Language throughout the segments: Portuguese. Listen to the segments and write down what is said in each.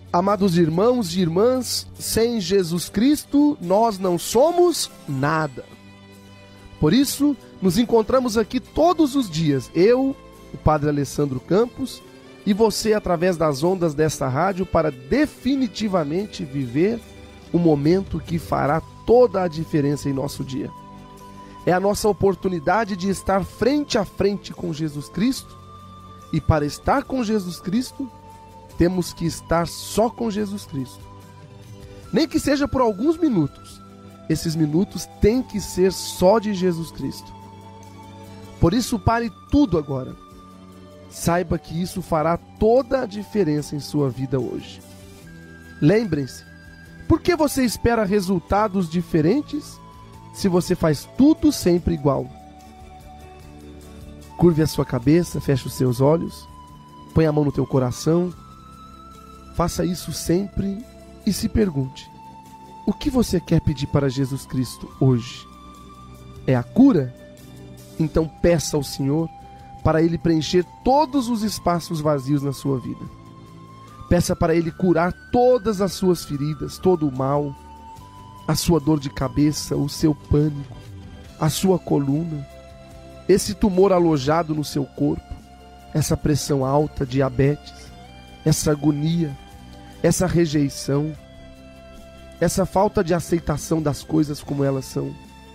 Amados irmãos e irmãs, sem Jesus Cristo nós não somos nada. Por isso, nos encontramos aqui todos os dias, eu, o Padre Alessandro Campos, e você através das ondas desta rádio para definitivamente viver o momento que fará toda a diferença em nosso dia. É a nossa oportunidade de estar frente a frente com Jesus Cristo, e para estar com Jesus Cristo, temos que estar só com Jesus Cristo. Nem que seja por alguns minutos, esses minutos têm que ser só de Jesus Cristo. Por isso, pare tudo agora. Saiba que isso fará toda a diferença em sua vida hoje. Lembrem-se, por que você espera resultados diferentes se você faz tudo sempre igual? Curve a sua cabeça, feche os seus olhos, põe a mão no teu coração. Faça isso sempre e se pergunte: o que você quer pedir para Jesus Cristo hoje? É a cura? Então peça ao Senhor para Ele preencher todos os espaços vazios na sua vida. Peça para Ele curar todas as suas feridas, todo o mal, a sua dor de cabeça, o seu pânico, a sua coluna, esse tumor alojado no seu corpo, essa pressão alta, diabetes, essa agonia, essa rejeição, essa falta de aceitação das coisas como elas são.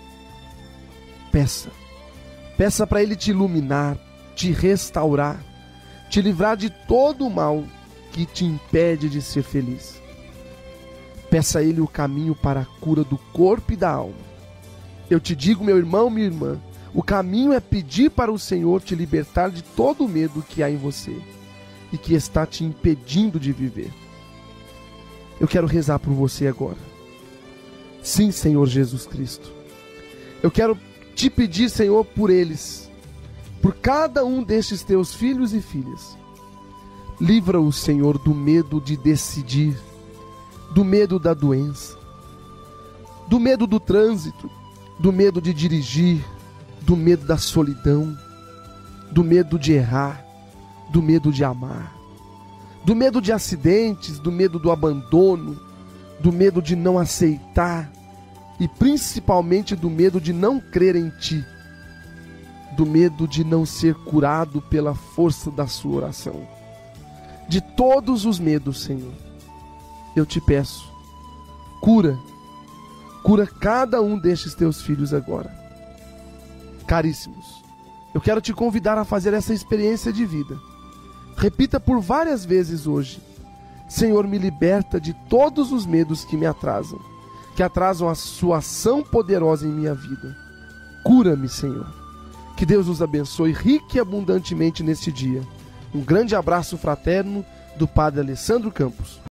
Peça para Ele te iluminar, te restaurar, te livrar de todo o mal que te impede de ser feliz. Peça a Ele o caminho para a cura do corpo e da alma. Eu te digo, meu irmão, minha irmã, o caminho é pedir para o Senhor te libertar de todo o medo que há em você e que está te impedindo de viver. Eu quero rezar por você agora. Sim, Senhor Jesus Cristo. Eu quero te pedir, Senhor, por eles, por cada um destes teus filhos e filhas. Livra-os, Senhor, do medo de decidir, do medo da doença, do medo do trânsito, do medo de dirigir, do medo da solidão, do medo de errar, do medo de amar, do medo de acidentes, do medo do abandono, do medo de não aceitar e principalmente do medo de não crer em Ti, do medo de não ser curado pela força da sua oração. De todos os medos, Senhor, eu te peço, cura cada um destes teus filhos agora. Caríssimos, eu quero te convidar a fazer essa experiência de vida. Repita por várias vezes hoje: Senhor, me liberta de todos os medos que me atrasam, que atrasam a sua ação poderosa em minha vida. Cura-me, Senhor. Que Deus nos abençoe rique e abundantemente neste dia. Um grande abraço fraterno do Padre Alessandro Campos.